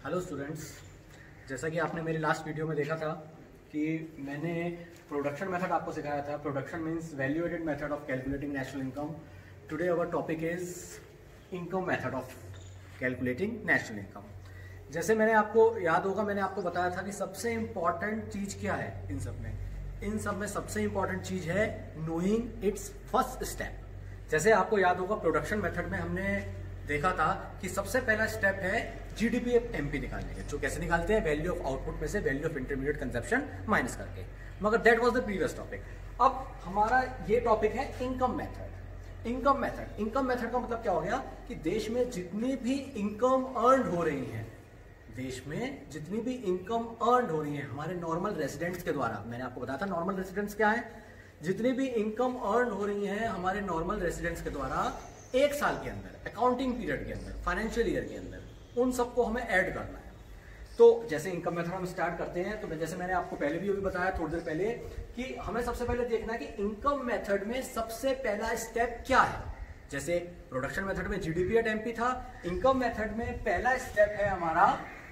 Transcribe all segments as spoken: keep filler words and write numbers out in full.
Hello students, जैसा कि आपने मेरी लास्ट वीडियो में देखा था कि मैंने प्रोडक्शन मेथड आपको सिखाया था। Production means value added method of calculating national income. Today our topic is income method of calculating national income. जैसे मैंने आपको याद होगा, मैंने आपको बताया था कि सबसे इम्पॉर्टेंट चीज क्या है इन सब में। इन सब में सबसे इम्पॉर्टेंट चीज है नोइंग इट्स फर्स्ट स्टेप। जैसे आपको याद होगा, प्रोडक्शन मेथड में हमने देखा था कि सबसे पहला स्टेप है जीडीपी एमपी निकालने के। जो कैसे निकालते हैं? वैल्यू ऑफ आउटपुट में से value of intermediate consumption minus करके। मगर that was the previous topic. अब हमारा ये टॉपिक है income method. Income method income method का मतलब क्या हो गया कि देश में जितनी भी इनकम अर्न हो रही है, देश में जितनी भी इनकम अर्न हो रही है हमारे नॉर्मल रेसिडेंट्स के द्वारा, मैंने आपको बताया था नॉर्मल रेसिडेंट्स क्या है, जितनी भी इनकम अर्न हो रही है हमारे नॉर्मल रेसिडेंट्स के द्वारा एक साल के अंदर, अकाउंटिंग पीरियड के अंदर, फाइनेंशियल ईयर के अंदर, उन सबको हमें ऐड करना है। तो जैसे इनकम मेथड हम स्टार्ट करते हैं, तो जैसे मैंने आपको पहले भी अभी बताया थोड़ी देर पहले कि हमें सबसे पहले देखना है कि इनकम मेथड में सबसे पहला स्टेप क्या है। जैसे प्रोडक्शन मेथड में जीडीपी एट एमपी था, इनकम मेथड में पहला स्टेप है हमारा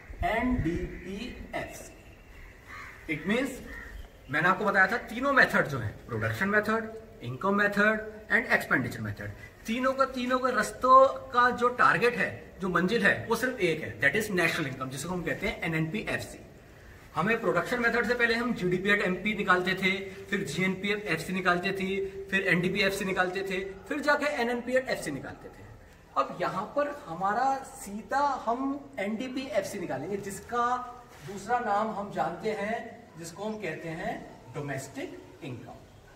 एनडीपीएफ। इट मींस मैंने आपको बताया था तीनों मेथड जो है, production method, income method and expenditure method, तीनों का तीनों के रस्तों का जो टारगेट है, जो मंजिल है, वो सिर्फ एक है, दैट इज नेशनल इनकम, जिसको हम कहते हैं एनएनपीएफसी। हमें प्रोडक्शन मेथड से पहले हम जीडीपी एट एमपी निकालते थे, फिर जीएनपीएफसी निकालते थे, फिर एनडीपीएफसी निकालते थे, फिर जाके एनएनपीएफसी निकालते थे। अब यहां पर हमारा सीधा हम एनडीपीएफसी निकालेंगे, जिसका दूसरा नाम हम जानते हैं, जिसको हम कहते हैं डोमेस्टिक इनकम।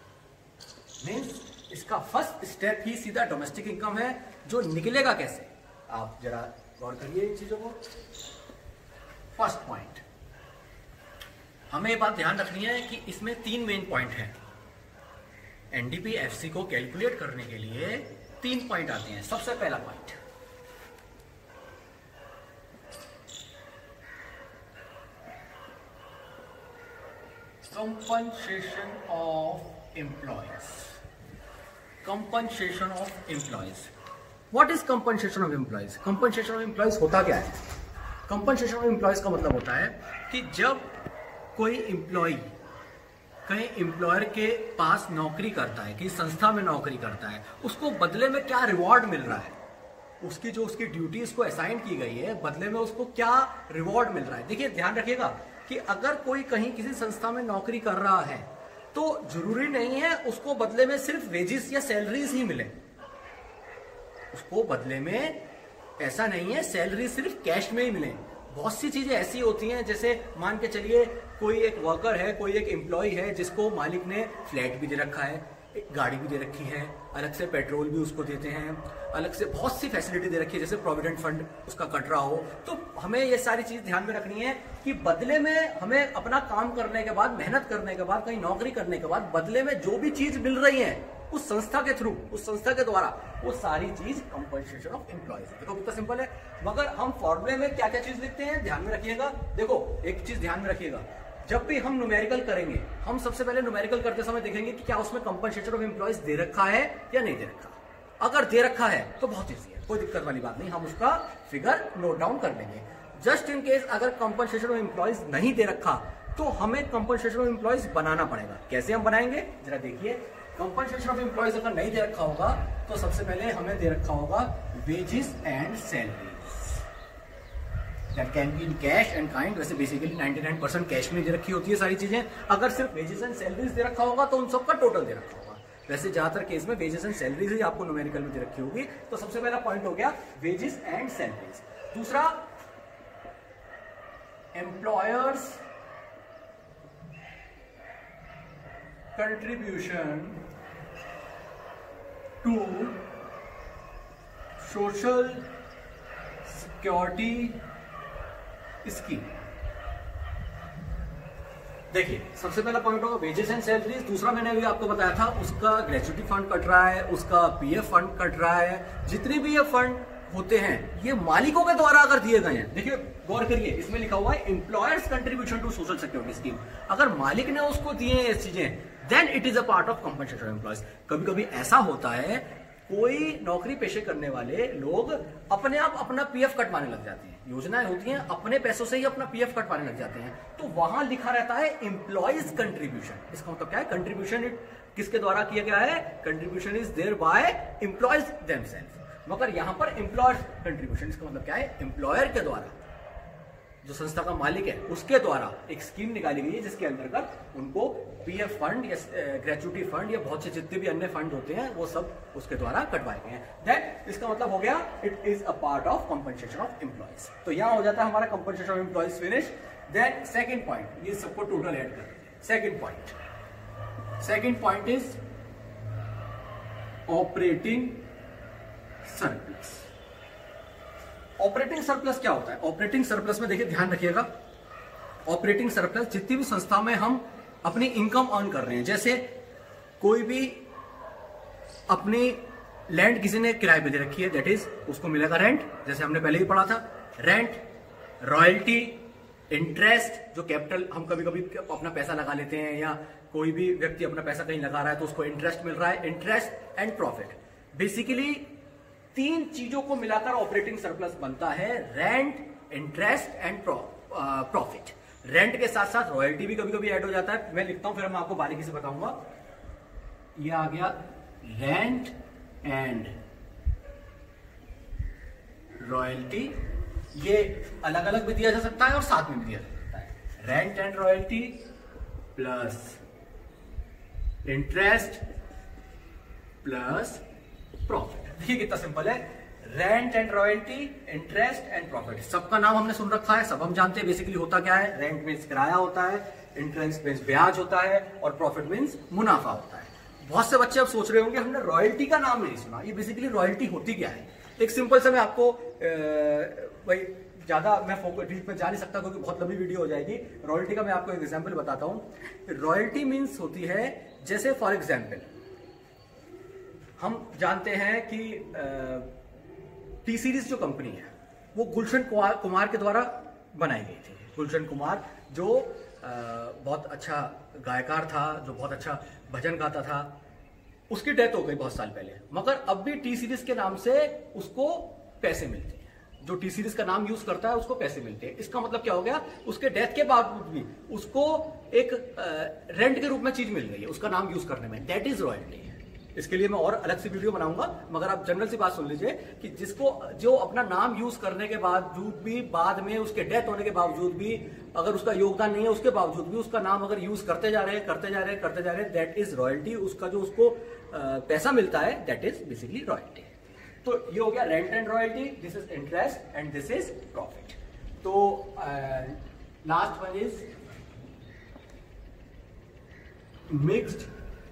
मीन्स इसका फर्स्ट स्टेप ही सीधा डोमेस्टिक इनकम है। जो निकलेगा कैसे, आप जरा गौर करिए इन चीजों को। फर्स्ट पॉइंट, हमें ये बात ध्यान रखनी है कि इसमें तीन मेन पॉइंट हैं। एनडीपीएफसी को कैलकुलेट करने के लिए तीन पॉइंट आते हैं। सबसे पहला point, compensation of employees. Compensation of employees. What is compensation of employees? Compensation of employees होता क्या है? कंपनसेशन ऑफ एम्प्लॉयज का मतलब होता है कि जब कोई एम्प्लॉय कहीं एम्प्लॉयर के पास नौकरी करता है, किसी संस्था में नौकरी करता है, उसको बदले में क्या रिवॉर्ड मिल रहा है, उसकी जो उसकी ड्यूटीज को असाइन की गई है, बदले में उसको क्या रिवॉर्ड मिल रहा है। देखिए, ध्यान रखिएगा कि अगर कोई कहीं किसी संस्था में नौकरी कर रहा है तो जरूरी नहीं है उसको बदले में सिर्फ वेजेस या सैलरीज ही मिले। उसको बदले में ऐसा नहीं है सैलरी सिर्फ कैश में ही मिले। बहुत सी चीजें ऐसी होती हैं, जैसे मान के चलिए कोई एक वर्कर है, कोई एक एम्प्लॉय है, जिसको मालिक ने फ्लैट भी दे रखा है, एक गाड़ी भी दे रखी है, अलग से पेट्रोल भी उसको देते हैं, अलग से बहुत सी फैसिलिटी दे रखी है, जैसे प्रोविडेंट फंड उसका कट रहा हो। तो हमें ये सारी चीज ध्यान में रखनी है कि बदले में हमें अपना काम करने के बाद, मेहनत करने के बाद, कहीं नौकरी करने के बाद बदले में जो भी चीज मिल रही है उस संस्था के थ्रू, उस संस्था के द्वारा, वो सारी चीज कंपनसेशन ऑफ एम्प्लॉयज। देखो कितना सिंपल है। मगर हम फॉर्मूले में क्या क्या चीज लिखते हैं, ध्यान में रखिएगा। देखो, एक चीज ध्यान में रखिएगा, जब भी हम न्यूमेरिकल करेंगे, हम सबसे पहले न्यूमेरिकल करते समय देखेंगे कि क्या उसमें कंपनसेशन ऑफ एम्प्लॉयज दे रखा है या नहीं दे रखा। अगर दे रखा है तो बहुत ईजी है, कोई दिक्कत वाली बात नहीं, हम उसका फिगर नोट डाउन कर लेंगे। जस्ट इन केस अगर कंपनसेशन ऑफ एम्प्लॉयज नहीं दे रखा तो हमें कंपनसेशन ऑफ एम्प्लॉयज बनाना पड़ेगा। कैसे हम बनाएंगे, जरा देखिए। कंपनसेशन ऑफ एम्प्लॉयज अगर नहीं दे रखा होगा तो सबसे पहले हमें दे रखा होगा wages and salaries, that can be in cash and kind. वैसे बेसिकली निन्यानवे परसेंट कैश में दे रखी होती है सारी चीजें। अगर सिर्फ वेजेस एंड सैलरीज दे रखा होगा तो उन सबका टोटल दे रखा होगा। वैसे ज्यादातर केस में वेजेस एंड सैलरीज ही आपको न्यूमेरिकल में दे रखी होगी। तो सबसे पहला पॉइंट हो गया वेजेस एंड सैलरीज। दूसरा, employer's contribution to social security scheme. देखिए, सबसे पहला पॉइंट होगा वेजेस एंड सैलरीज। दूसरा, मैंने अभी आपको बताया था उसका ग्रेच्युटी फंड कट रहा है, उसका पीएफ फंड कट रहा है। जितने भी ये फंड होते हैं ये मालिकों के द्वारा अगर दिए गए हैं। देखिए, गौर करिए, इसमें लिखा हुआ है employer's contribution to social security scheme. अगर मालिक ने उसको दिए हैं ये चीजें, then it is a part of compensation of employees. कभी कभी ऐसा होता है कोई नौकरी पेशे करने वाले लोग अपने आप अपना पीएफ कटवाने लग जाते हैं, योजनाएं होती हैं, अपने पैसों से ही अपना पीएफ कटवाने लग जाते हैं, तो वहां लिखा रहता है एम्प्लॉइज कंट्रीब्यूशन। इसका मतलब क्या है? कंट्रीब्यूशन किसके द्वारा किया गया है? Contribution is there by employees themself. मगर यहां पर एम्प्लॉयर्स कंट्रीब्यूशन, इसका मतलब क्या है? एम्प्लॉयर के द्वारा, जो संस्था का मालिक है उसके द्वारा एक स्कीम निकाली गई है जिसके अंतर्गत उनको पीएफ फंड या ग्रेचुटी फंड या बहुत से जितने भी अन्य फंड होते हैं वो सब उसके द्वारा कटवाए गए हैं। दैट इसका मतलब हो गया it is a part of compensation of employees. तो यहां हो जाता है हमारा compensation of employees finish. Then second point, ये सबको टोटल ऐड कर देते हैं। Second point second point is operating surplus. Operating surplus क्या होता है? ऑपरेटिंग सरप्लस में देखिए, ध्यान रखिएगा, ऑपरेटिंग सरप्लस जितनी भी संस्था में हम अपनी इनकम अर्न कर रहे हैं, जैसे कोई भी अपनी लैंड किसी ने किराए पे दे रखी है, दैट इज उसको मिलेगा रेंट, जैसे हमने पहले ही पढ़ा था। रेंट, रॉयल्टी, इंटरेस्ट, जो कैपिटल हम कभी कभी अपना पैसा लगा लेते हैं या कोई भी व्यक्ति अपना पैसा कहीं लगा रहा है तो उसको इंटरेस्ट मिल रहा है, इंटरेस्ट एंड प्रॉफिट। बेसिकली तीन चीजों को मिलाकर ऑपरेटिंग सरप्लस बनता है, rent, interest and profit. Rent के साथ साथ रॉयल्टी भी कभी कभी ऐड हो जाता है, मैं लिखता हूं फिर मैं आपको बारीकी से बताऊंगा। ये आ गया रेंट एंड रॉयल्टी, ये अलग अलग भी दिया जा सकता है और साथ में भी दिया जा सकता है। Rent and royalty plus interest plus profit. देखिए कितना सिंपल है, rent and royalty, interest and profit. सबका नाम हमने सुन रखा है, सब हम जानते हैं बेसिकली होता क्या है। रेंट मीन्स किराया होता है, इंटरेस्ट मीन्स ब्याज होता है और प्रॉफिट मीन्स मुनाफा होता है। बहुत से बच्चे अब सोच रहे होंगे हमने रॉयल्टी का नाम नहीं सुना, ये बेसिकली रॉयल्टी होती क्या है। एक सिंपल से मैं आपको भाई ज्यादा मैं फोकस डीप में जा नहीं सकता क्योंकि बहुत लंबी वीडियो हो जाएगी। रॉयल्टी का मैं आपको एक एग्जांपल बताता हूं। रॉयल्टी मीन्स होती है, जैसे फॉर एग्जांपल हम जानते हैं कि टी सीरीज जो कंपनी है वो गुलशन कुमार के द्वारा बनाई गई थी। गुलशन कुमार जो आ, बहुत अच्छा गायकार था, जो बहुत अच्छा भजन गाता था, उसकी डेथ हो गई बहुत साल पहले, मगर अब भी टी सीरीज के नाम से उसको पैसे मिलते हैं। जो टी सीरीज का नाम यूज करता है उसको पैसे मिलते हैं। इसका मतलब क्या हो गया, उसके डेथ के बावजूद भी उसको एक आ, रेंट के रूप में चीज मिल गई है उसका नाम यूज करने में, दैट इज रॉयल्टी। इसके लिए मैं और अलग से वीडियो बनाऊंगा, मगर आप जनरल सी बात सुन लीजिए कि जिसको जो अपना नाम यूज करने के बावजूद भी, बाद में उसके डेथ होने के बावजूद भी, अगर उसका योगदान नहीं है उसके बावजूद भी उसका नाम अगर यूज करते जा रहे हैं करते जा रहे हैं करते जा रहे हैं, दैट इज रॉयल्टी। उसका जो उसको आ, पैसा मिलता है दैट इज बेसिकली रॉयल्टी। तो ये हो गया rent and royalty, this is interest and this is profit. तो last one is mixed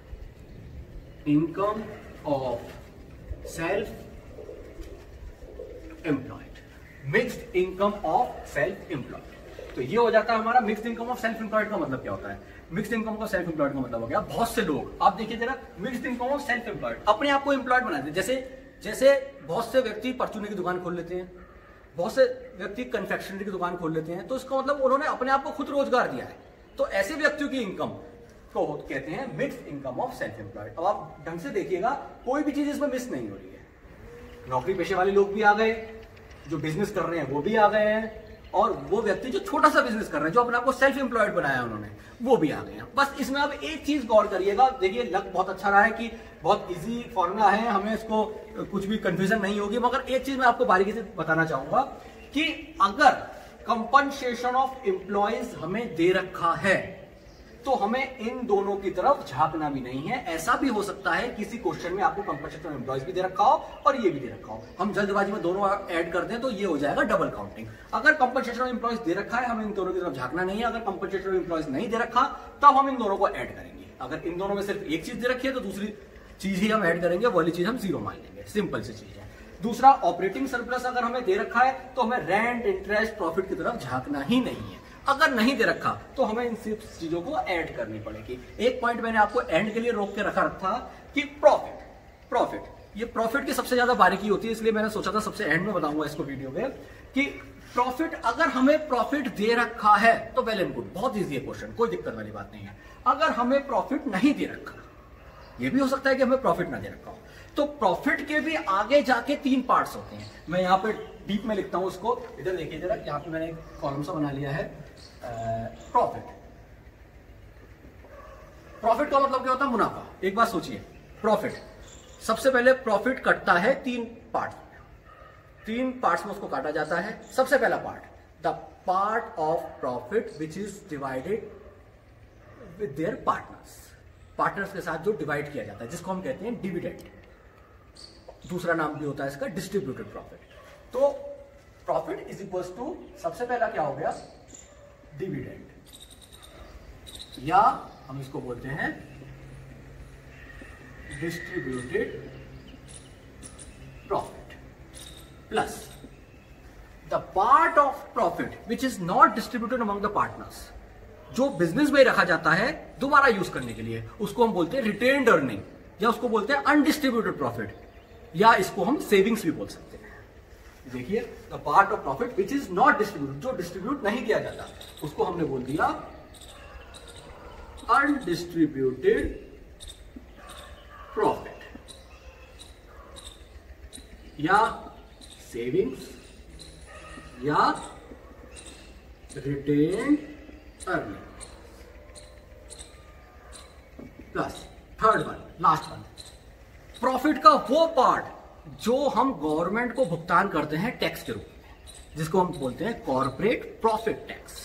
income of self employed. Mixed income of self employed, तो ये हो जाता है हमारा mixed income of self employed. का मतलब क्या होता है? Mixed income of self employed का मतलब हो गया, बहुत से लोग, आप देखिए जरा, mixed income of self employed, अपने आप को एम्प्लॉयड बनाते हैं। जैसे जैसे बहुत से व्यक्ति परचूनी की दुकान खोल लेते हैं, बहुत से व्यक्ति कन्फेक्शनरी की दुकान खोल लेते हैं, तो इसका मतलब उन्होंने अपने आप को खुद रोजगार दिया है। तो ऐसे व्यक्तियों की इनकम को कहते हैं mixed income of self employed. अब आप ढंग से देखिएगा, कोई भी चीज इसमें मिस नहीं हो रही है। नौकरी पेशे वाले लोग भी आ गए, जो बिजनेस कर रहे हैं वो भी आ गए हैं, और वो व्यक्ति जो छोटा सा बिजनेस कर रहे हैं, जो अपने आप को सेल्फ एम्प्लॉयड बनाया है उन्होंने, वो भी आ गए हैं। बस इसमें अब एक चीज गौर करिएगा, देखिए लग बहुत अच्छा रहा है कि बहुत इजी फॉर्मूला है, हमें इसको कुछ भी कंफ्यूजन नहीं होगी, मगर एक चीज मैं आपको बारीकी से बताना चाहूंगा कि अगर कंपनसेशन ऑफ एम्प्लॉयज हमें दे रखा है तो हमें इन दोनों की तरफ झांकना भी नहीं है। ऐसा भी हो सकता है किसी क्वेश्चन में आपको कंपनसेशन ऑफ एम्प्लॉयज भी दे रखा हो और ये भी दे रखा हो, हम जल्दबाजी में दोनों ऐड कर दें तो ये हो जाएगा डबल काउंटिंग। अगर कंपनसेशन ऑफ एम्प्लॉयज दे रखा है, हमें इन दोनों की तरफ झांकना नहीं है। अगर कंपनसेशन ऑफ एम्प्लॉयज नहीं दे रखा तब हम इन दोनों को ऐड करेंगे। अगर इन दोनों में सिर्फ एक चीज दे रखी है तो दूसरी चीज ही हम ऐड करेंगे, वाली चीज हम जीरो मान लेंगे, सिंपल सी चीज है। दूसरा, ऑपरेटिंग सरप्लस अगर हमें दे रखा है तो हमें रेंट, इंटरेस्ट, प्रॉफिट की तरफ झांकना ही नहीं है। अगर नहीं दे रखा तो हमें इन सिर्फ चीजों को ऐड करनी पड़ेगी। एक पॉइंट मैंने आपको एंड के लिए रोक के रखा था कि प्रॉफिट प्रॉफिट ये प्रॉफिट की सबसे ज्यादा बारीकी होती है, इसलिए मैंने सोचा था सबसे एंड में बताऊंगा इसको वीडियो में कि प्रॉफिट, अगर हमें प्रॉफिट दे रखा है तो वेल एंड गुड, बहुत इजी है क्वेश्चन, कोई दिक्कत वाली बात नहीं है। अगर हमें प्रॉफिट नहीं दे रखा, ये भी हो सकता है कि हमें प्रॉफिट ना दे रखा हो, तो प्रॉफिट के भी आगे जाके तीन पार्ट्स होते हैं। मैं यहाँ पे डीप में लिखता हूं उसको, इधर देखिए जरा, यहाँ पे मैंने एक कॉलम सा बना लिया है प्रॉफिट। प्रॉफिट का मतलब क्या होता है? मुनाफा। एक बात सोचिए, प्रॉफिट सबसे पहले प्रॉफिट कटता है तीन पार्ट, तीन पार्ट्स में उसको काटा जाता है। सबसे पहला part, the part of profit which is divided with their partners, partners के साथ जो डिवाइड किया जाता है, जिसको हम कहते हैं डिविडेंड। दूसरा नाम भी होता है इसका डिस्ट्रीब्यूटेड प्रॉफिट। तो प्रॉफिट इज इक्वल टू, सबसे पहला क्या हो गया? डिविडेंड, या हम इसको बोलते हैं distributed profit, plus the part of profit which is not distributed among the partners, जो बिजनेस में रखा जाता है दोबारा यूज करने के लिए, उसको हम बोलते हैं रिटेन्ड अर्निंग, या उसको बोलते हैं अनडिस्ट्रीब्यूटेड प्रॉफिट, या इसको हम सेविंग्स भी बोल सकते हैं। देखिए, the part of profit which is not distribute, जो डिस्ट्रीब्यूट नहीं किया जाता, उसको हमने बोल दिया अनडिस्ट्रीब्यूटेड प्रॉफिट, या सेविंग्स, या retained earning. Plus third one, last one, profit का वो पार्ट जो हम गवर्नमेंट को भुगतान करते हैं टैक्स के रूप में, जिसको हम बोलते हैं corporate profit tax.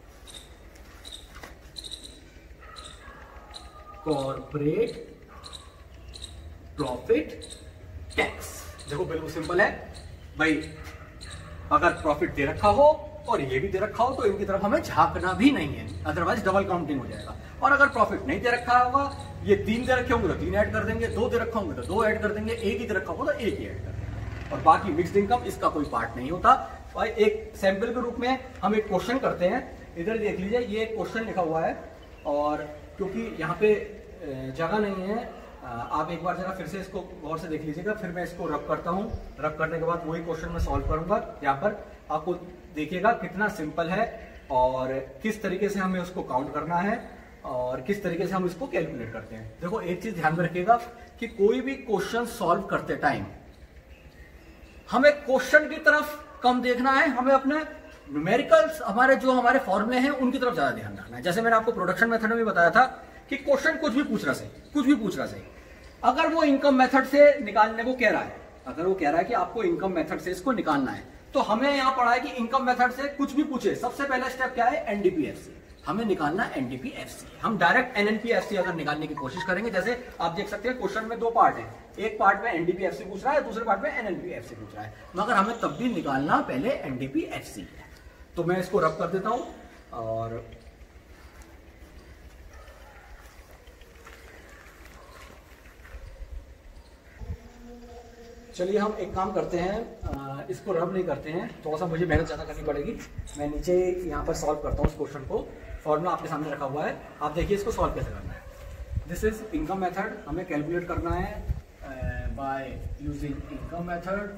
Corporate profit tax, देखो बिल्कुल सिंपल है भाई, अगर प्रॉफिट दे रखा हो और ये भी दे रखा हो तो इनकी तरफ हमें झांकना भी नहीं है, अदरवाइज डबल काउंटिंग हो जाएगा। और अगर प्रॉफिट नहीं दे रखा होगा, ये तीन दे रखे होंगे तो तीन ऐड कर देंगे, दो दे रखा होंगे तो दो ऐड कर देंगे, एक ही दे रखा होगा तो एक ही ऐड कर देंगे, और बाकी मिक्स्ड इनकम इसका कोई पार्ट नहीं होता। और एक सैंपल के रूप में हम एक क्वेश्चन करते हैं, इधर देख लीजिए, ये एक क्वेश्चन लिखा हुआ है, और क्योंकि यहाँ पे जगह नहीं है, आप एक बार जरा फिर से इसको गौर से देख लीजिएगा, फिर मैं इसको रब करता हूँ। रब करने के बाद वही क्वेश्चन मैं सॉल्व करूंगा। यहाँ पर आपको देखिएगा कितना सिंपल है और किस तरीके से हमें उसको काउंट करना है और किस तरीके से हम इसको कैलकुलेट करते हैं। देखो, एक चीज ध्यान में रखिएगा कि कोई भी क्वेश्चन सॉल्व करते टाइम हमें क्वेश्चन की तरफ कम देखना है, हमें अपने न्यूमेरिकल्स, हमारे जो हमारे फॉर्मूले हैं उनकी तरफ ज्यादा ध्यान रखना है। जैसे मैंने आपको प्रोडक्शन मेथड में भी बताया था कि क्वेश्चन कुछ भी पूछ रहा है, कुछ भी पूछ रहा है, अगर वो इनकम मेथड से निकालने को कह रहा है, अगर वो कह रहा है कि आपको इनकम मेथड से इसको निकालना है, तो हमें यहां पढ़ा है कि इनकम मेथड से कुछ भी पूछे, सबसे पहला स्टेप क्या है? एनडीपीएफसी। हमें निकालना एनडीपीएफसी। हम डायरेक्ट एनएनपीएफसी अगर निकालने की कोशिश करेंगे, जैसे आप देख सकते हैं क्वेश्चन में दो पार्ट है, एक पार्ट में एनडीपीएफसी पूछ रहा है, दूसरे पार्ट में एनएनपीएफसी पूछ रहा है, मगर हमें तब भी निकालना पहले एनडीपीएफसी है। तो मैं इसको रब कर देता हूं और चलिए हम एक काम करते हैं, आ, इसको रब नहीं करते हैं, थोड़ा सा मुझे मेहनत ज़्यादा करनी पड़ेगी। मैं नीचे यहाँ पर सॉल्व करता हूँ उस क्वेश्चन को, फॉर्मूला आपके सामने रखा हुआ है, आप देखिए इसको सॉल्व कैसे करना है। दिस इज इनकम मेथड, हमें कैलकुलेट करना है बाय यूजिंग इनकम मेथड।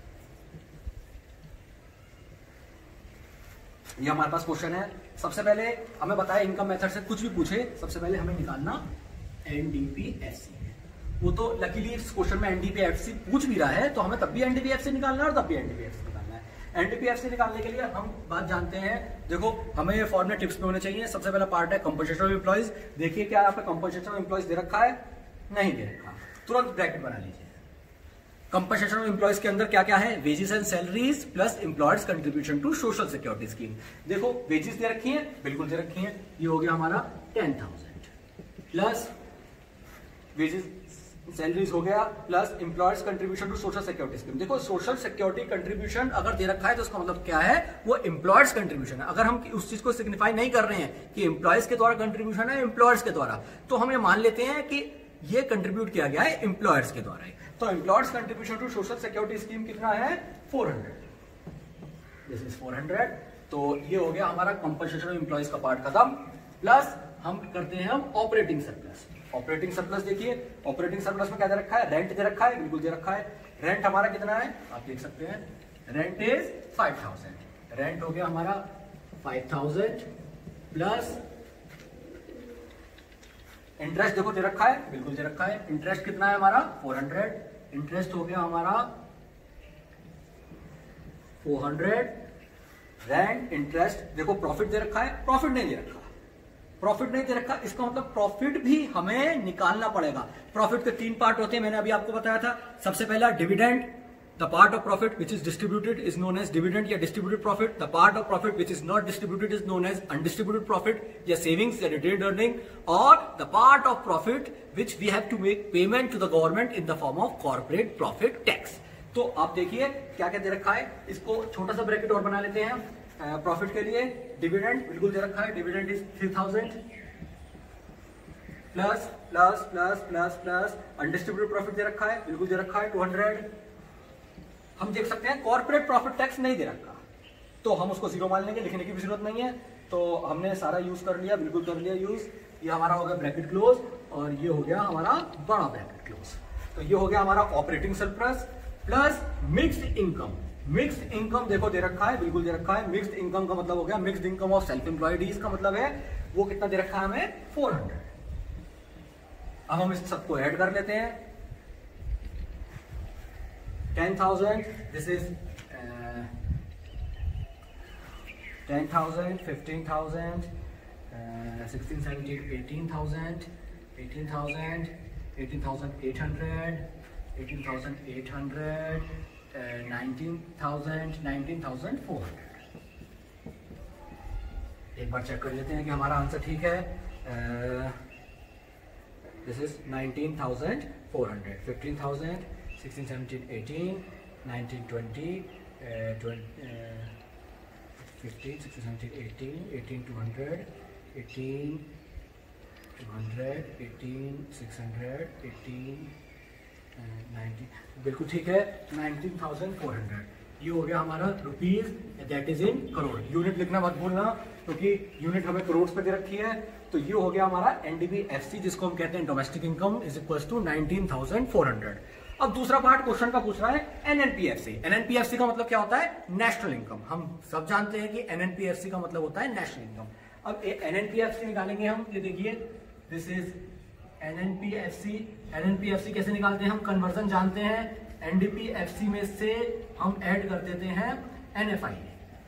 ये हमारे पास क्वेश्चन है। सबसे पहले हमें बताया इनकम मेथड से कुछ भी पूछे, सबसे पहले हमें निकालना एनडीपीएफसी। वो तो लकीली इस क्वेश्चन में एनडीपीएफसी पूछ भी रहा है, तो हमें तब भी एनडीपीएफसी निकालना है और तब भी एनडीपीएफसी निकालना है। एनडीपीएफसी निकालने के लिए हम बात जानते हैं, देखो हमें ये फॉर्मूले टिप्स में होने चाहिए। सबसे पहला पार्ट है कंपनसेशन ऑफ एम्प्लॉइज। देखिए क्या आपका कंपनसेशन ऑफ एम्प्लॉइज दे रखा है? नहीं दे रखा, तुरंत ब्रैकेट बना लीजिए। कंपनसेशन ऑफ एम्प्लॉइज के अंदर क्या क्या है? Wages and salaries plus employers contribution to social security scheme. देखो वेजेस दे रखी है, बिल्कुल दे रखी है, ये हो गया हमारा ten thousand plus wages salaries हो गया plus employers contribution to social security scheme. देखो सोशल सिक्योरिटी कंट्रीब्यूशन अगर दे रखा है तो उसका मतलब क्या है? वो एम्प्लॉयर्स कंट्रीब्यूशन है। अगर हम उस चीज को सिग्निफाई नहीं कर रहे हैं कि एम्प्लॉयर्स के द्वारा कंट्रीब्यूशन है एम्प्लॉयर्स के द्वारा, तो हम ये मान लेते हैं कि ये कंट्रीब्यूट किया गया है एम्प्लॉयर्स के द्वारा। तो employers contribution to social security scheme कितना है? Four hundred. This is four hundred. तो ये हो गया हमारा कंपनसेशन ऑफ एम्प्लॉयज का पार्ट खत्म। प्लस हम करते हैं हम ऑपरेटिंग सरप्लस। ऑपरेटिंग सरप्लस देखिए, ऑपरेटिंग सरप्लस में क्या दे रखा है? रेंट दे रखा है, बिल्कुल दे रखा है। रेंट हमारा कितना है आप देख सकते हैं, rent is five thousand. Rent हो गया हमारा फाइव थाउजेंड प्लस इंटरेस्ट देखो दे रखा है, बिल्कुल दे रखा है। इंटरेस्ट कितना है हमारा? फोर हंड्रेड इंटरेस्ट हो गया हमारा फोर हंड्रेड, रेंट इंटरेस्ट, देखो प्रॉफिट दे रखा है, प्रॉफिट नहीं दे रखा, प्रॉफिट नहीं दे रखा, इसका मतलब प्रॉफिट भी हमें निकालना पड़ेगा। प्रॉफिट के तीन पार्ट होते हैं, मैंने अभी आपको बताया था। सबसे पहला dividend, the part of profit which is distributed is known as dividend या distributed profit. The part of profit which is not distributed is known as undistributed profit या सेविंग्स या रिटेन्ड अर्निंग। और the part of profit which we have to make payment to the government in the form of corporate profit tax. तो आप देखिए क्या क्या दे रखा है, इसको छोटा सा ब्रैकेट और बना लेते हैं। प्रॉफिट uh, के लिए डिविडेंड बिल्कुल दे रखा है, dividend is three thousand plus plus plus plus plus undistributed profit दे रखा है, बिल्कुल दे रखा है टू हंड्रेड। हम देख सकते हैं कॉर्पोरेट प्रॉफिट टैक्स नहीं दे रखा, तो हम उसको जीरो मान लेंगे, लिखने की भी जरूरत नहीं है। तो हमने सारा यूज कर लिया, बिल्कुल कर लिया यूज। ये हमारा हो गया ब्रैकेट क्लोज और ये हो गया हमारा बड़ा ब्रैकेट क्लोज। तो ये हो गया हमारा operating surplus plus mixed income. Mixed income देखो दे रखा है, बिल्कुल दे रखा है। मिक्स्ड इनकम का मतलब हो गया mixed income of self employed, इसका मतलब है वो कितना दे रखा है हमें, फोर हंड्रेड। अब हम इस सबको ऐड कर लेते हैं। Ten thousand, this is ten thousand, fifteen thousand, sixteen seventeen, eighteen thousand, eighteen thousand, eighteen thousand eight hundred, eighteen thousand eight hundred, nineteen thousand, nineteen thousand four hundred. एक बार check कर लेते हैं कि हमारा आंसर ठीक है। This is nineteen thousand four hundred, fifteen thousand, sixteen seventeen eighteen, nineteen twenty, fifteen sixteen seventeen eighteen, eighteen two hundred, eighteen two hundred, eighteen six hundred, eighteen nineteen, बिल्कुल ठीक है, नाइनटीन थाउजेंड फोर हंड्रेड। ये हो गया हमारा rupees, that is in crore. Unit लिखना मत भूलना क्योंकि तो यूनिट हमें करोड़ पे दे रखी है। तो ये हो गया हमारा एनडीबीएफसी, जिसको हम कहते हैं domestic income, is equal to nineteen thousand four hundred. अब दूसरा पार्ट क्वेश्चन का पूछ रहा है एनएनपीएफसी। एनएनपीएफसी का मतलब क्या होता है, नेशनल इनकम। हम सब जानते हैं कि एनएनपीएफसी का मतलब होता है नेशनल इनकम। अब एनएनपीएफसी निकालेंगे हम, ये देखिए दिस इज एनएनपीएफसी। एनएनपीएफसी कैसे निकालते हैं हम, कन्वर्जन जानते हैं। एनडीपीएफसी में से हम ऐड कर देते हैं एनएफआईए,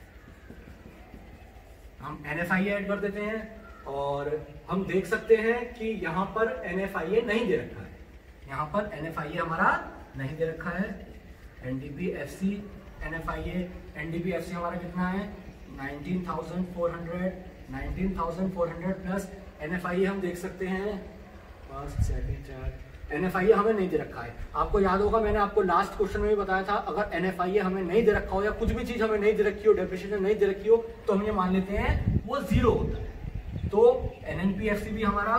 हम एनएफआईए ऐड कर देते हैं और हम देख सकते हैं कि यहां पर एनएफआईए नहीं दे रखा है, यहां पर एनएफआईए हमारा नहीं दे रखा है। एनडीपीएफसी एनएफआईए, एनडीपीएफसी हमारा कितना है, nineteen thousand four hundred, nineteen thousand four hundred plus NFIA हम देख सकते हैं फर्स्ट सेकंड थर्ड, एनएफआईए हमें नहीं दे रखा है। आपको याद होगा मैंने आपको लास्ट क्वेश्चन में भी बताया था, अगर एनएफआईए हमें नहीं दे रखा हो या कुछ भी चीज हमें नहीं दे रखी हो, डेप्रिसिएशन नहीं दे रखी हो, तो हम ये मान लेते हैं वो जीरो होता है। तो एनएनपीएफसी भी हमारा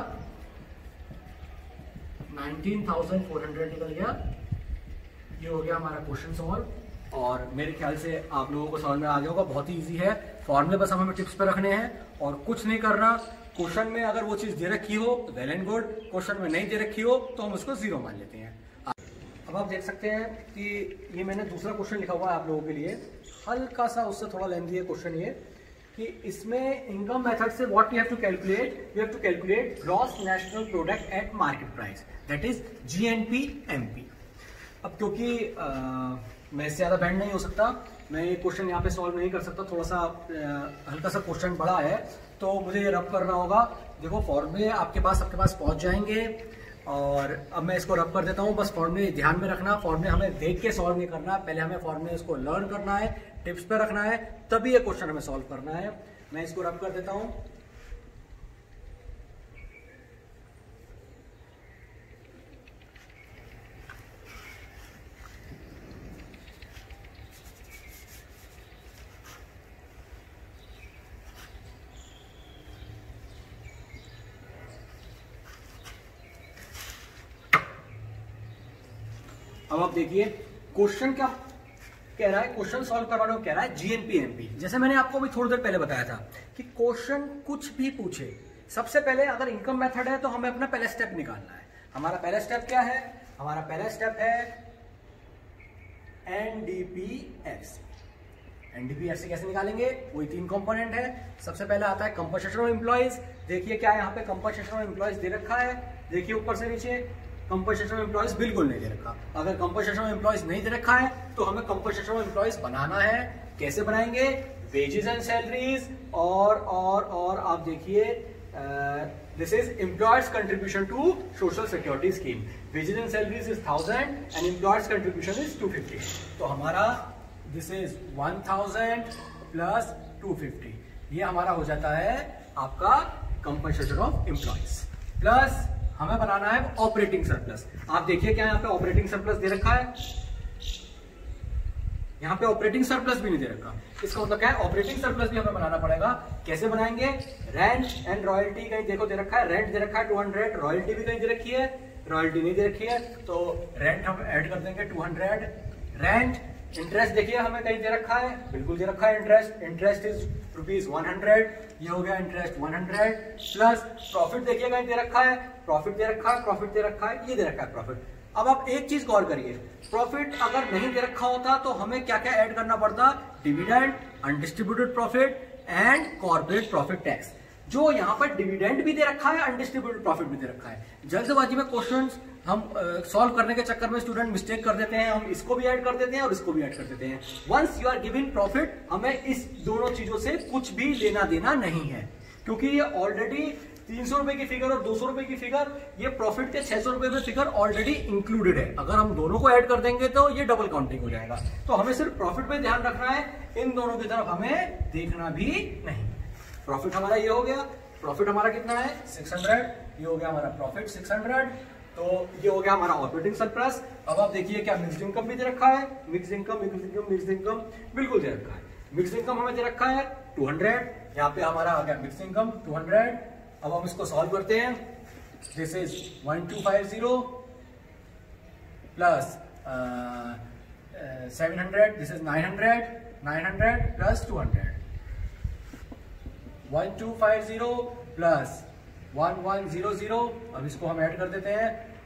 नाइनटीन थाउजेंड फोर हंड्रेड निकल गया। ये हो गया हमारा क्वेश्चन सॉल्व और मेरे ख्याल से आप लोगों को समझ में आ गया होगा, बहुत ही इजी है। फॉर्मूले बस हमें टिप्स पे रखने हैं और कुछ नहीं करना। क्वेश्चन में अगर वो चीज दे रखी हो तो वेल एंड गुड, क्वेश्चन में नहीं दे रखी हो तो हम उसको जीरो मान लेते हैं। अब आप देख सकते हैं कि ये मैंने दूसरा क्वेश्चन लिखा हुआ है आप लोगों के लिए, हल्का सा उससे थोड़ा लेंथी है क्वेश्चन ये, कि इसमें इनकम मेथड से what you have to calculate, you have to calculate gross national product at market price, that is GNPMP. अब क्योंकि आ, मैं इससे ज्यादा बैंड नहीं हो सकता, मैं ये क्वेश्चन यहाँ पे सॉल्व नहीं कर सकता, थोड़ा सा हल्का सा क्वेश्चन बड़ा है तो मुझे ये रब करना होगा। देखो फॉर्मूले आपके पास सबके पास पहुंच जाएंगे और अब मैं इसको रब कर देता हूँ। बस फॉर्मूले ध्यान में रखना, फॉर्मूले हमें देख के सॉल्व नहीं करना, पहले हमें फॉर्मूले इसको लर्न करना है, टिप्स पे रखना है, तभी ये क्वेश्चन हमें सॉल्व करना है। मैं इसको रब कर देता हूँ। अब आप देखिए क्वेश्चन क्या कह रहा है, क्वेश्चन सॉल्व करवाने को कह रहा है जीएनपीएमपी। जैसे मैंने आपको भी थोड़ी देर पहले बताया था कि क्वेश्चन कुछ भी पूछे, सबसे पहले अगर इनकम मेथड है तो हमें अपना पहला स्टेप निकालना है। हमारा पहला स्टेप क्या है, हमारा पहला स्टेप है एनडीपीएफसी। एनडीपीएफसी कैसे निकालेंगे, वही तीन कंपोनेंट है। सबसे पहले आता है कंपनसेशन ऑफ एम्प्लॉइज। देखिए क्या यहाँ पे कंपनसेशन ऑफ एम्प्लॉइज दे रखा है, देखिए ऊपर से नीचे कंपनसेशन ऑफ एम्प्लॉइज बिल्कुल नहीं दे रखा। अगर कंपनसेशन ऑफ एम्प्लॉइज नहीं दे रखा है तो हमें कंपनसेशन ऑफ एम्प्लॉइज बनाना है। कैसे बनाएंगे? वेजेस एंड सैलरीज और और और आप देखिए this is employers contribution to social security scheme. Wages and salaries is thousand and employers contribution is two fifty. तो हमारा this is one thousand plus two fifty, ये हमारा हो जाता है आपका कंपनसेशन ऑफ एम्प्लॉइज। प्लस हमें बनाना है ऑपरेटिंग सरप्लस। आप देखिए क्या यहाँ पे ऑपरेटिंग सरप्लस दे रखा है, यहाँ पे ऑपरेटिंग सरप्लस भी नहीं दे रखा। इसका मतलब क्या है? ऑपरेटिंग सरप्लस भी हमें बनाना पड़ेगा। कैसे बनाएंगे? रेंट एंड रॉयल्टी कहीं देखो दे रखा है, रेंट दे रखा है टू हंड्रेड, रॉयल्टी भी कहीं दे रखी है, रॉयल्टी नहीं दे रखी है, तो रेंट हम ऐड कर देंगे टू हंड्रेड। रेंट, इंटरेस्ट देखिए हमें कहीं दे रखा है, बिल्कुल दे रखा है interest, interest is rupees one hundred, ये हो गया interest one hundred. Plus profit देखिए कहीं दे रखा है, प्रॉफिट दे रखा है, प्रॉफिट दे रखा है, ये दे रखा है प्रॉफिट। अब आप एक चीज गौर करिए, प्रॉफिट अगर नहीं दे रखा होता तो हमें क्या क्या ऐड करना पड़ता? Dividend, undistributed profit and corporate profit tax. जो यहाँ पर डिविडेंड भी दे रखा है, अनडिस्ट्रीब्यूटेड प्रॉफिट भी दे रखा है। जल्दबाजी में क्वेश्चंस हम सॉल्व uh, करने के चक्कर में स्टूडेंट मिस्टेक कर देते हैं, हम इसको भी ऐड कर देते हैं और इसको भी ऐड कर देते हैं। Once you are giving profit, हमें इस दोनों चीजों से कुछ भी लेना देना नहीं है, क्योंकि ये ऑलरेडी तीन सौ रुपए की फिगर और दो सौ रुपए की फिगर, ये प्रॉफिट के छह सौ रुपए में फिगर ऑलरेडी इंक्लूडेड है। अगर हम दोनों को ऐड कर देंगे तो ये डबल काउंटिंग हो जाएगा। तो हमें सिर्फ प्रॉफिट पे ध्यान रखना है, इन दोनों की तरफ हमें देखना भी नहीं। प्रॉफिट हमारा ये हो गया, प्रॉफिट हमारा कितना है? सिक्स हंड्रेड, ये हो गया हमारा प्रॉफिट सिक्स हंड्रेड। तो ये हो गया हमारा ऑपरेटिंग सरप्लस। अब आप देखिए क्या मिक्स्ड इनकम भी दे रखा है, mixed income mixed income mixed income बिल्कुल दे रखा है। मिक्स्ड इनकम हमें दे रखा है टू हंड्रेड, यहाँ पे हमारा आ गया मिक्स्ड इनकम टू हंड्रेड। अब हम इसको सॉल्व करते हैं। This is one two five zero plus seven hundred, this is nine hundred, nine hundred plus two hundred, one two five zero plus one one zero zero. अब इसको हम add कर देते हैं,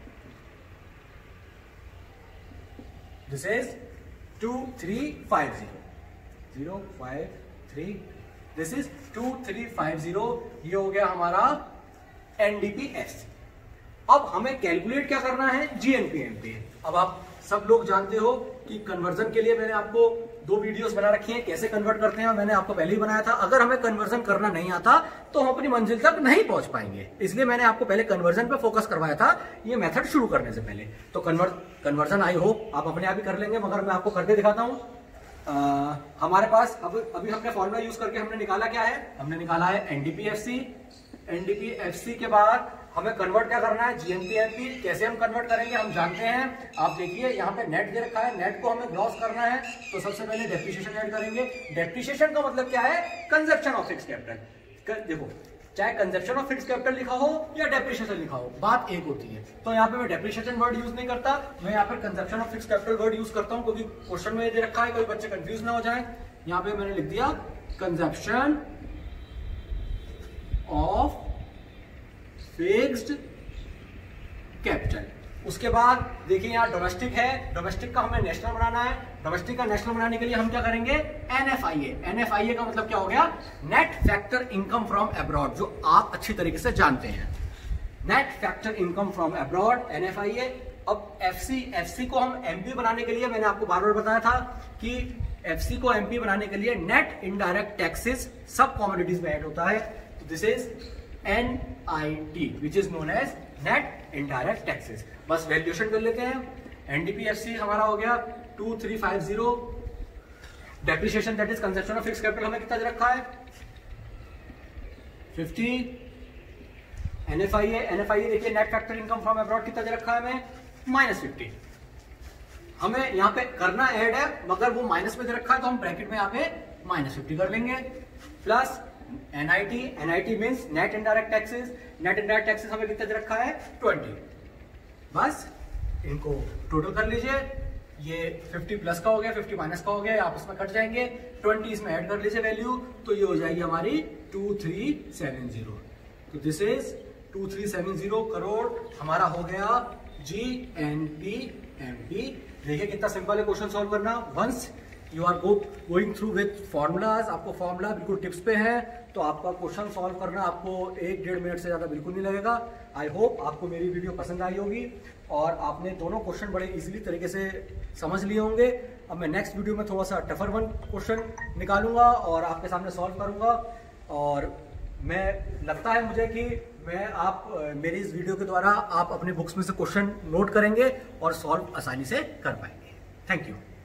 this is two three five zero, zero five three, this is two three five zero. ये हो गया हमारा एनडीपीएस। अब हमें कैलकुलेट क्या करना है? जीएनपीएनपी। अब आप सब लोग जानते हो कि कन्वर्जन के लिए मैंने आपको दो वीडियोस बना रखी हैं, कैसे कन्वर्ट करते हैं, मैंने आपको पहले ही बनाया था। अगर हमें कन्वर्जन करना नहीं आता तो हम अपनी मंजिल तक नहीं पहुंच पाएंगे, इसलिए मैंने आपको पहले कन्वर्जन पे फोकस करवाया था ये मेथड शुरू करने से पहले। तो कन्वर्ट कन्वर्जन आई होप आप अपने आप ही कर लेंगे, मगर मैं आपको करके दिखाता हूं। आ, हमारे पास अब अभी हमने फॉर्मूला यूज करके हमने निकाला क्या है? हमने निकाला है एनडीपीएफसी। एनडीपीएफसी के बाद हमें कन्वर्ट क्या करना है? जीएनपीएनपी। कैसे हम कन्वर्ट करेंगे हम जानते हैं। आप देखिए यहाँ पे नेट दे रखा है, नेट को हमें ग्रॉस करना है, तो सबसे पहले डेप्रिसिएशन ऐड करेंगे। डेप्रिसिएशन का मतलब क्या है? Consumption of fix capital. देखो चाहे कंजप्शन ऑफ फिक्स कैपिटल लिखा हो या डेप्रिसिएशन लिखा हो, बात एक होती है। तो यहाँ पे मैं डेप्रिसिएशन वर्ड यूज नहीं करता, मैं यहाँ पर consumption of fix capital word use करता हूँ, क्योंकि क्वेश्चन में दे रखा है, कोई बच्चे कंफ्यूज ना हो जाए। यहाँ पे मैंने लिख दिया कंजप्शन ऑफ फिक्स्ड कैपिटल। उसके बाद देखिए यहाँ डोमेस्टिक है, डोमेस्टिक का हमें नेशनल बनाना है। डोमेस्टिक का नेशनल बनाने के लिए हम क्या करेंगे? एनएफआईए। एनएफआईए का मतलब क्या हो गया? Net factor income from abroad, जो आप अच्छी तरीके से जानते हैं। Net factor income from abroad, NFIA. अब एफसी, एफसी को हम एमपी बनाने के लिए मैंने आपको बार बार बताया था कि एफसी को एमपी बनाने के लिए नेट इनडायरेक्ट टैक्सेस सब कमोडिटीज में ऐड होता है। तो this is N I T which is known as net indirect taxes. बस वैल्यूएशन कर लेते हैं। एनडीपीएफसी हमारा हो गया two three five zero. Depreciation that is consumption of fixed capital हमें कितना दे रखा है? फिफ्टी। एनएफआईए, एनएफआईए देखिए net factor income from abroad कितना दे रखा है हमें? Minus fifty. हमें यहाँ पे करना ऐड है, मगर वो माइनस में दे रखा है तो हम ब्रैकेट में यहाँ पे माइनस फिफ्टी कर लेंगे। Plus NIT, NIT means net indirect taxes. Net indirect taxes हमें कितना दे रखा है? ट्वेंटी। बस इनको टोटल कर लीजिए, ये फिफ्टी प्लस का हो गया, फिफ्टी माइनस का हो गया, आपस में कट जाएंगे। ट्वेंटी इसमें ऐड कर लीजिए वैल्यू, तो ये हो जाएगी हमारी टू थ्री सेवन जीरो। तो this is two three seven zero crore हमारा हो गया G N P M P. देखिए कितना सिंपल है क्वेश्चन सॉल्व करना। Once you are go going through with formulas, आपको फॉर्मूला बिल्कुल टिप्स पे है, तो आपका क्वेश्चन सॉल्व करना आपको एक डेढ़ मिनट से ज़्यादा बिल्कुल नहीं लगेगा। आई होप आपको मेरी वीडियो पसंद आई होगी और आपने दोनों क्वेश्चन बड़े इजीली तरीके से समझ लिए होंगे। अब मैं नेक्स्ट वीडियो में थोड़ा सा टफर वन क्वेश्चन निकालूंगा और आपके सामने सॉल्व करूंगा, और मैं लगता है मुझे कि मैं आप मेरी इस वीडियो के द्वारा आप अपने बुक्स में से क्वेश्चन नोट करेंगे और सॉल्व आसानी से कर पाएंगे। Thank you.